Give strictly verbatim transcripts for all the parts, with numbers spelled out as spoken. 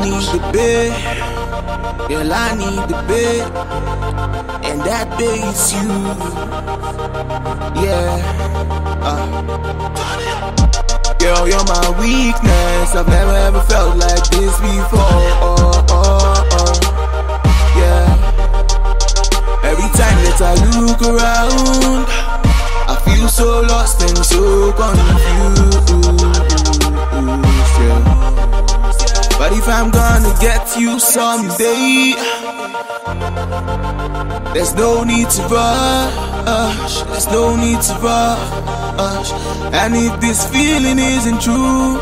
need the bed. Girl, I need the bed. And that bed is you. Yeah. Uh. Girl, you're my weakness. I've never ever felt like this before. Oh, oh, oh. Yeah. Every time that I look around, I feel so lost and so confused. Yeah. But if I'm gonna get you someday, there's no need to rush. There's no need to rush. And if this feeling isn't true,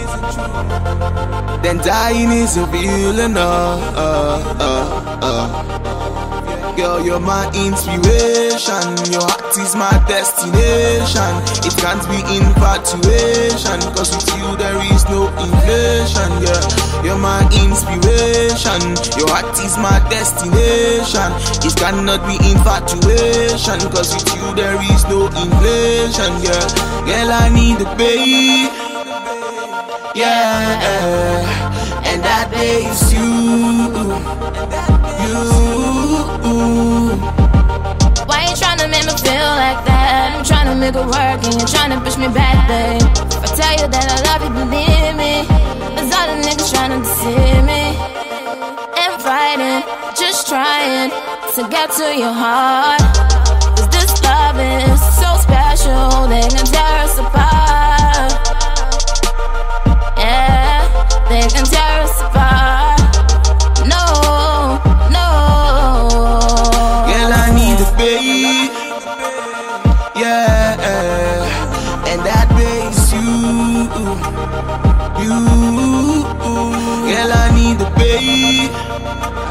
then dying isn't real enough. Uh, uh, uh. Girl, you're my inspiration. Your heart is my destination. It can't be infatuation, cause with you there is no inflation. Yeah, you're my inspiration. Your heart is my destination. It cannot be infatuation, cause with you there is no inflation. Yeah, girl, I need a babe. Yeah, and that day is you. You. Why you tryna make me feel like that? I'm tryna make it work and you're tryna push me back, babe. If I tell you that I love you, believe me. There's all the niggas tryna deceive me. I'm fighting, just trying to get to your heart. Cause this love is so special, they can tear us apart. Yeah, they can tear us apart. No, no. Girl, I need a babe. Yeah, and that babe is you. You. Girl, I need a babe.